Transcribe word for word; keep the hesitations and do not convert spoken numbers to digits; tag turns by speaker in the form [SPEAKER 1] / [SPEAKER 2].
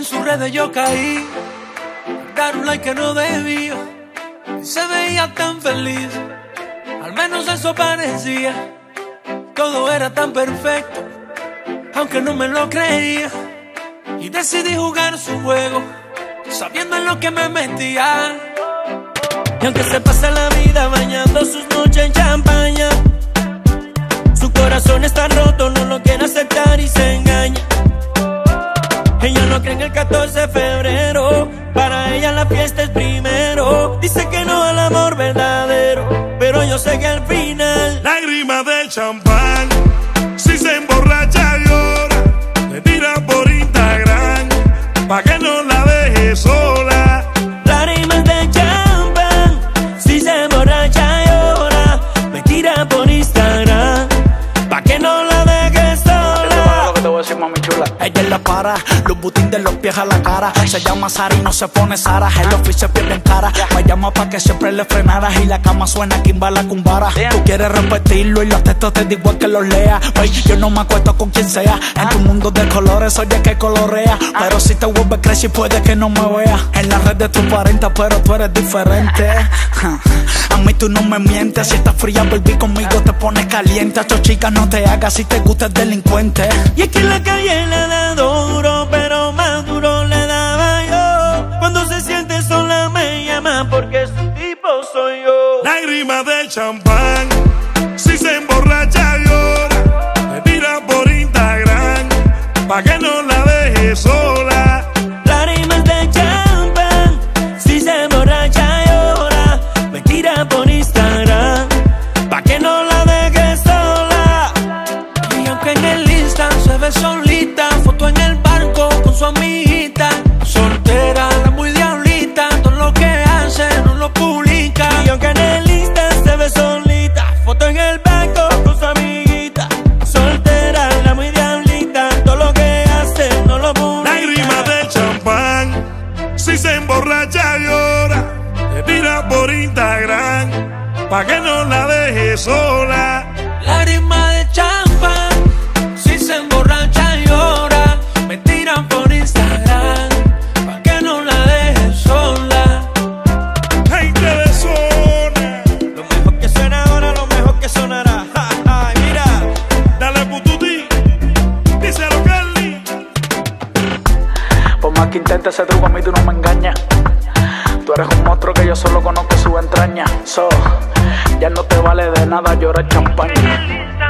[SPEAKER 1] en sus redes yo caí, dar un like que no debía. Y se veía tan feliz, al menos eso parecía. Todo era tan perfecto, aunque no me lo creía. Y decidí jugar su juego, sabiendo en lo que me metía. Y aunque se pasa la vida bañando sus noches en champaña, su corazón está roto, no lo quiere aceptar y se engaña. Ella no cree en el catorce de febrero, para ella la fiesta es primero. Dice que no al amor verdadero, pero yo sé que al final
[SPEAKER 2] lágrimas de champán, si se emborracha llora, le tira por Instagram, pa' que no la deje sola.
[SPEAKER 1] Lágrimas de champán, si se emborracha llora, me tira por Instagram, pa' que no la deje sola.
[SPEAKER 3] Lo que te voy a decir, mami chula. Ella la para, los butines de los pies a la cara. Se llama Sara y no se pone Sara. El oficio pierde en cara. Me llama pa' que siempre le frenaras. Y la cama suena Kimba la cumbara. Tú quieres repetirlo y los textos te digo que los lea. Wey, yo no me acuesto con quien sea. En tu mundo de colores soy el que colorea. Pero si te vuelves crazy puede que no me vea. En la red de tus cuarenta pero tú eres diferente. A mí tú no me mientes. Si estás fría baby conmigo te pones caliente. A chica no te hagas si te gusta el delincuente.
[SPEAKER 1] Y es que en la calle le da duro, pero más duro le daba yo. Cuando se siente sola me llama porque su tipo soy yo.
[SPEAKER 2] Lágrimas de champán, si se emborracha llora, le tira por Instagram, pa' que no la deje sola.
[SPEAKER 1] Lágrimas de champán, si se emborracha llora, me tira por Instagram, pa' que no la deje sola. Y aunque en el Insta se ve solita, foto en el barco con su amiguita, soltera, la muy diablita, todo lo que hace no lo publica. Y aunque en el Insta se ve solita, foto en el barco con su amiguita, soltera, la muy diablita, todo lo que hace no lo publica.
[SPEAKER 2] Lágrimas de champán, si se emborracha llora, le tira por Instagram, pa' que no la deje sola.
[SPEAKER 1] Lágrimas de champán, si se emborracha llora, me tiran por Instagram, pa' que no la deje sola.
[SPEAKER 2] Gente de zona,
[SPEAKER 1] Lo mejor que suena ahora, lo mejor que sonará. Ja, ja, mira,
[SPEAKER 2] dale pututi, díselo Carly.
[SPEAKER 3] Por más que intente ese truco a mí tú no me engañas. Tú eres un monstruo que yo solo conozco su entraña. So, ya no te vale de nada llorar champaña.